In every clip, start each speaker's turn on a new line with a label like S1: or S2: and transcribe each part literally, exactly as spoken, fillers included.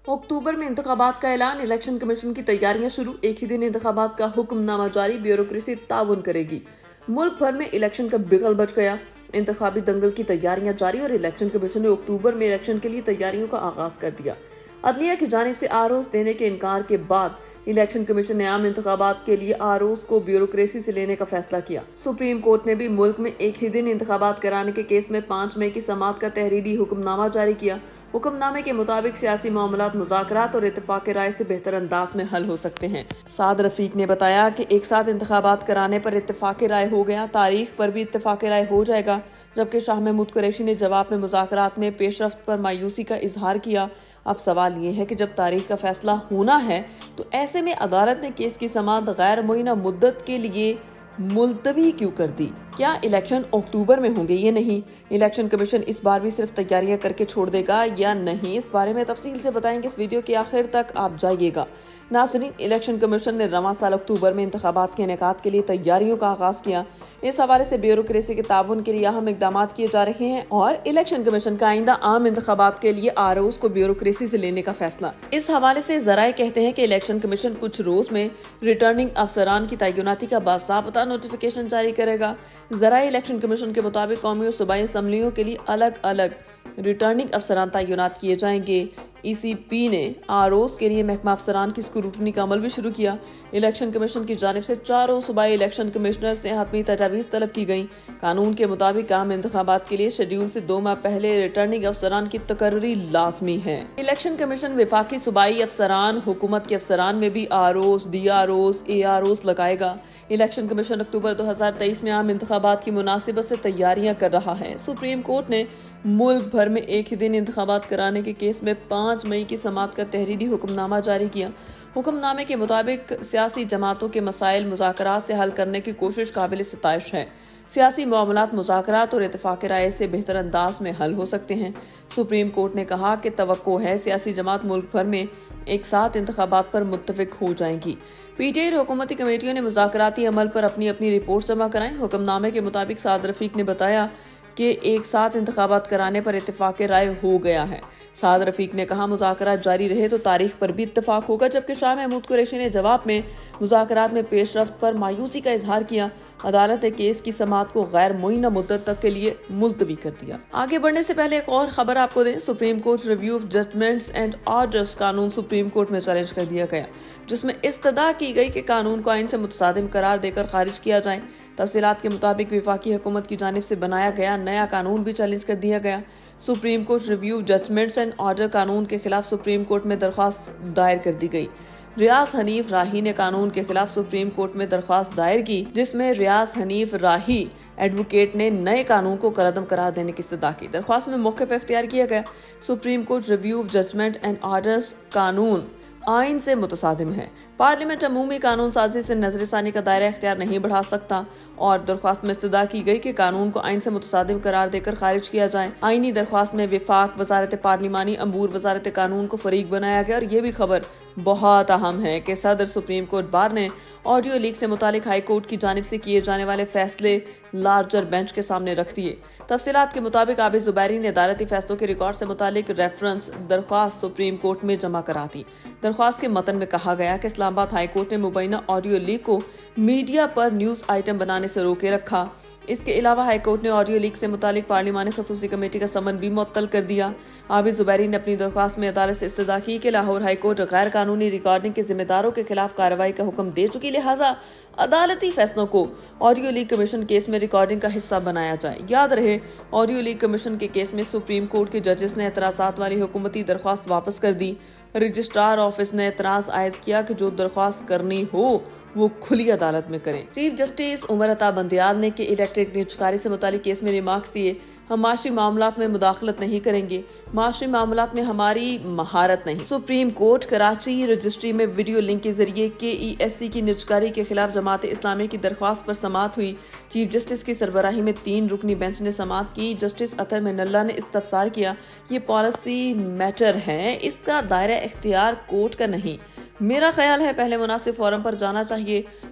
S1: अक्टूबर में इंतखाबात का ऐलान, इलेक्शन कमीशन की तैयारियां शुरू। एक ही दिन इंतखाबात का हुक्मनामा जारी, ब्यूरोक्रेसी ताउन करेगी। मुल्क भर में इलेक्शन का बिगल बच गया। इंतखाबी दंगल की तैयारियां जारी और इलेक्शन कमीशन ने अक्टूबर में इलेक्शन के लिए तैयारियों का आगाज कर दिया। अदलिया की जानिब से आरोज देने के इनकार के बाद इलेक्शन कमीशन ने आम इंतखाबात के लिए आरोज को ब्यूरोक्रेसी से लेने का फैसला किया। सुप्रीम कोर्ट ने भी मुल्क में एक ही दिन इंतखाबात कराने के केस में पाँच मई की समाअत का तहरीरी हुक्मनामा जारी किया। हुक्मनामे के मुताबिक सियासी मामलात मुज़ाकरात और इत्तेफाक राय से बेहतर अंदाज में हल हो सकते हैं। साद रफीक ने बताया कि एक साथ इंतखाबात कराने पर इत्तेफाक राय हो गया, तारीख पर भी इत्तेफाक राय हो जाएगा। जबकि शाह महमूद कुरैशी ने जवाब में मुज़ाकरात में पेशरफ्त पर मायूसी का इजहार किया। अब सवाल ये है कि जब तारीख का फैसला होना है तो ऐसे में अदालत ने केस की समाअत गैर मुइना मुद्दत के लिए मुलतवी क्यों कर दी? क्या इलेक्शन अक्टूबर में होंगे? ये नहीं, इलेक्शन कमीशन इस बार भी सिर्फ तैयारियां करके छोड़ देगा या नहीं, इस बारे में तफसील से बताएंगे। इस वीडियो के आखिर तक आप जाइएगा। नाज़रीन, इलेक्शन कमीशन ने रवां साल अक्टूबर में इंतखाबात के इनेकाद के लिए तैयारियों का आगाज किया। इस हवाले से ब्यूरोक्रेसी के ताउन के लिए अहम इकदाम किए जा रहे हैं और इलेक्शन कमीशन का आइंदा आम इंतखाबात के लिए आरोज को ब्यूरोक्रेसी से लेने का फैसला। इस हवाले से जराए कहते हैं कि इलेक्शन कमीशन कुछ रोज में रिटर्निंग अफसरान की तैनाती का बाज़ाब्ता नोटिफिकेशन जारी करेगा। जराए इलेक्शन कमीशन के मुताबिक कौमी और सूबाई असम्बलियों के लिए अलग अलग रिटर्निंग अफसरान तैनात किए जाएंगे। ई सी पी ने आरोज के लिए महकमा अफसरान की स्क्रूटनी का अमल भी शुरू किया। इलेक्शन कमीशन की जानिब से चारों सूबाई इलेक्शन कमिश्नर से हतमी तजावीज़ तलब की गई। कानून के मुताबिक आम इंतखाबात के लिए शेड्यूल से दो माह पहले रिटर्निंग अफसरान की तकर्री लाजमी है। इलेक्शन कमीशन विफाकी सूबाई अफसरान, हुकूमत के अफसरान में भी ROs, DROs, AROs लगाएगा। इलेक्शन कमीशन अक्टूबर दो हजार तेईस में आम इंतखाबात की मुनासिबत से तैयारियां कर रहा है। सुप्रीम कोर्ट ने मुल्क भर में एक ही दिन इंतखाबात कराने के केस में पाँच मई की समाअत का तहरीरी हुक्मनामा जारी किया। हुक्मनामे के मुताबिक सियासी जमातों के मसाइल मुज़ाकरात से हल करने की कोशिश काबिल सिताइश है। सियासी मामलात मुज़ाकरात और इत्तेफाक राय से बेहतर अंदाज में हल हो सकते हैं। सुप्रीम कोर्ट ने कहा कि तवक्को है सियासी जमात मुल्क भर में एक साथ इंतखाबात पर मुत्तफिक हो जाएंगी। पी टी आई और हुकूमती कमेटियों ने मुज़ाकराती अमल पर अपनी अपनी रिपोर्ट जमा कराई। हुक्मनामे के मुताबिक साद रफीक ने बताया कि एक साथ इंतखाबात कराने पर इत्तेफाक राय हो गया है। साद रफीक ने कहा मुज़ाकरात जारी रहे तो तारीख पर भी इत्तेफाक होगा। जबकि शाह महमूद कुरैशी ने जवाब में मुज़ाकरात में पेशरफ्त पर मायूसी का इजहार किया। अदालत ने केस की समाअत को गैर मुइना मुद्दत तक के लिए मुलतवी कर दिया। आगे बढ़ने से पहले एक और खबर आपको दें। Supreme court review of judgments and orders कानून सुप्रीम कोर्ट में चैलेंज कर दिया गया, जिसमें इस्तदा की गई कि कानून को आइन से मुतसादिम करार देकर खारिज किया जाए। तफसीलात के मुताबिक विफाकी हुकूमत की जानिब से बनाया गया नया कानून भी चैलेंज कर दिया गया। Supreme court review judgments and order कानून के खिलाफ सुप्रीम कोर्ट में दरख्वास्त दायर कर दी गई। रियाज हनीफ राही ने कानून के खिलाफ सुप्रीम कोर्ट में दरख्वास्त दायर की, जिसमें रियाज हनीफ राही एडवोकेट ने नए कानून को कलअदम करार देने की इस्तदा की। दरख्वास्त में मौक़िफ़ इख्तियार किया गया। Supreme court review of judgment and orders कानून आइन से मुतसादिम है। पार्लियामेंट अमूमी कानून साजी से नजरसानी का दायरा इख्तियार नहीं बढ़ा सकता और दरख्वास्त में इस्तदा की गई कि कानून को आइन से मुतसादिम करार देकर खारिज किया जाए। आइनी दरख्वास्त में विफाक, वजारत पार्लिमानी अमूर, वजारत कानून को फरीक बनाया गया। और ये भी खबर बहुत अहम है कि सदर सुप्रीम कोर्ट बार ने ऑडियो लीक से मुतालिक हाई कोर्ट की जानिब से किए जाने वाले फैसले लार्जर बेंच के सामने रख दिए। तफसीलात के मुताबिक आबिद जुबैरी ने अदालती फैसलों के रिकॉर्ड से मुतालिक रेफरेंस दरख्वास्त सुप्रीम कोर्ट में जमा करा दी। दरख्वास्त के मतन में कहा गया कि इस्लामाबाद हाई कोर्ट ने मुबैना ऑडियो लीक को मीडिया पर न्यूज आइटम बनाने से रोके रखा। इसके अलावा हाई कोर्ट ने ऑडियो लीक से मुतालिक पार्लिमानी खसूसी कमेटी का समन भी मुअत्तल कर दिया। आबिद जुबैरी ने अपनी दरख्वास्त में अदालत से इस्तदा की कि लाहौर हाई कोर्ट गैर कानूनी रिकॉर्डिंग के जिम्मेदारों के खिलाफ कार्रवाई का हुक्म दे चुकी, लिहाजा अदालती फैसलों को ऑडियो लीक कमीशन केस में रिकॉर्डिंग का हिस्सा बनाया जाए। याद रहे, ऑडियो लीक कमीशन के केस में सुप्रीम कोर्ट के जजेस ने एतराज़ात वाली हुकूमती दरख्वास्त वापस कर दी। रजिस्ट्रार ऑफिस ने एतराज आयद किया कि जो दरख्वास्त करनी हो वो खुली अदालत में करें। चीफ जस्टिस उमर अता बंदियाल ने के इलेक्ट्रिक निजकारी से मुतालिक केस में रिमार्क्स दिए। हम माशी मामलात में मुदाखलत नहीं करेंगे, माशी मामलात में हमारी महारत नहीं। सुप्रीम कोर्ट कराची रजिस्ट्री में वीडियो लिंक के जरिए के ई एस सी की निजकारी के खिलाफ जमात इस्लामी की दरख्वास्त पर समाअत हुई। चीफ जस्टिस की सरबराही में तीन रुकनी बेंच ने समाअत की। जस्टिस अतर मिनल्ला ने इस्तफसार किया, ये पॉलिसी मैटर है, इसका दायरा इख्तियार कोर्ट का नहीं। मेरा ख्याल है पहले मुनासिब फोरम पर जाना चाहिए।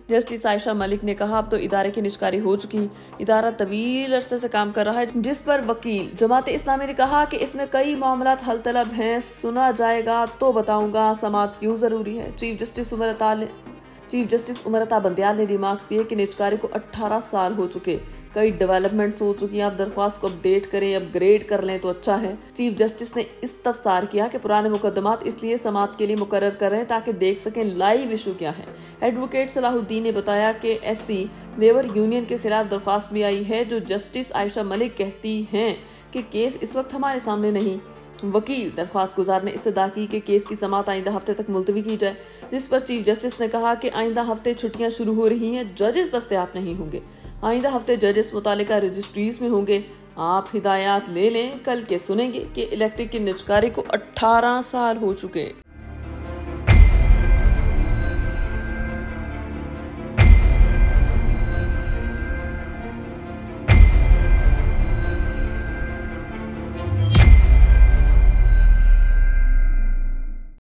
S1: जस्टिस आयशा मलिक ने कहा, अब तो इदारे की निष्कारी हो चुकी। इदारा तवील अरसे से काम कर रहा है, जिस पर वकील जमात इस्लामी ने कहा कि इसमें कई मामलात हल तलब हैं, सुना जाएगा तो बताऊंगा। समाअत क्यों जरूरी है? चीफ जस्टिस उमर अता ने चीफ जस्टिस उमर अता बंदियाल ने रिमार्क्स दिए कि निजकारी को अठारह साल हो चुके, कई डेवलपमेंट्स हो चुकी हैं, आप दरख्वास्त को अपडेट करें, अपग्रेड कर लें तो अच्छा है। चीफ जस्टिस ने इस्तफसार किया कि पुराने मुकदमात इसलिए समाअत के लिए मुकर्रर कर रहे हैं ताकि देख सकें लाइव इशू क्या है। एडवोकेट सलाहुद्दीन ने बताया कि एससी लेबर यूनियन के खिलाफ दरख्वास्त भी आई है, जो जस्टिस आयशा मलिक कहती हैं कि केस इस वक्त हमारे सामने नहीं। वकील दरख्वास्त गुजार ने इस्तदा की कि केस की समाअत आइंदा हफ्ते तक मुलतवी की जाए, जिस पर चीफ जस्टिस ने कहा कि आइंदा हफ्ते छुट्टियां शुरू हो रही हैं, जजेस दस्तयाब नहीं होंगे। आइंदा हफ्ते जजेस मुतालिका रजिस्ट्रीज में होंगे। आप हिदायत ले लें, कल के सुनेंगे कि इलेक्ट्रिक की निजकारी को अठारह साल हो चुके।